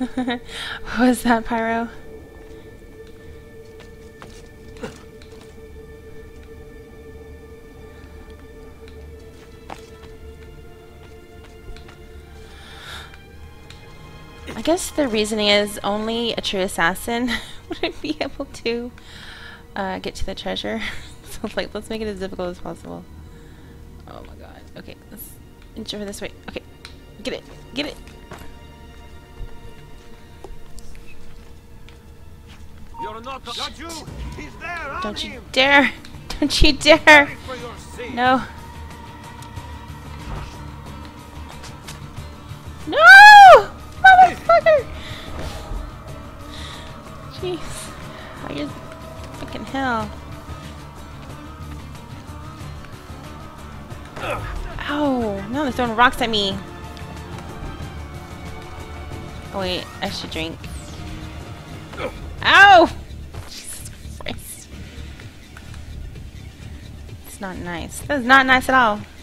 What was that, Pyro? I guess the reasoning is only a true assassin wouldn't be able to get to the treasure. So it's like, let's make it as difficult as possible. Oh my god. Okay, let's inch over this way. Okay, get it. Get it. You're not got you. He's there. Don't you dare. Don't you dare. No. No! Motherfucker! Jeez. I just fucking hell. Ow! No, they're throwing rocks at me. Oh wait, I should drink. Ow! Jesus Christ. It's not nice. That's not nice at all.